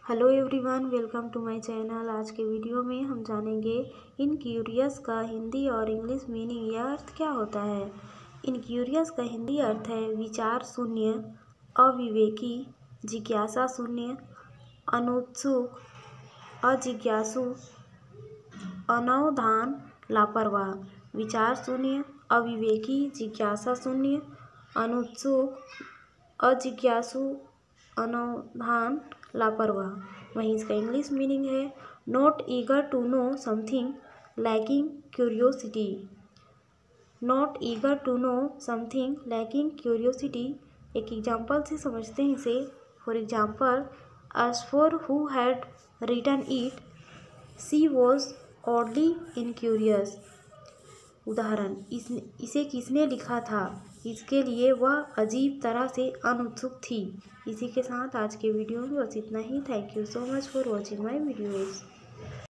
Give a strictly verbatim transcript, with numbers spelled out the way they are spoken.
Hello everyone, welcome to my channel. आज के video में हम जानेंगे इन क्यूरियस का हिंदी और इंग्लिश मीनिंग या अर्थ क्या होता है। इन क्यूरियस का हिंदी अर्थ है विचार शून्य, अविवेकी, जिज्ञासा शून्य, अनुत्सुक, अजिज्ञासु, अनवधान, लापरवाह। विचार शून्य, अविवेकी, जिज्ञासा शून्य, अनुत्सुक, अजिज्ञासु, अनवधान, लापरवाह। वहीं इसका इंग्लिश मीनिंग है not eager to know something, lacking curiosity. Not eager to know something, lacking curiosity. एक एग्जाम्पल से समझते हैं इसे। For example, as for who had written it, she was oddly incurious। उदाहरण, इस इसे किसने लिखा था, इसके लिए वह अजीब तरह से अनुत्सुक थी। इसी के साथ आज के वीडियो में बस इतना ही। Thank you so much for watching my videos.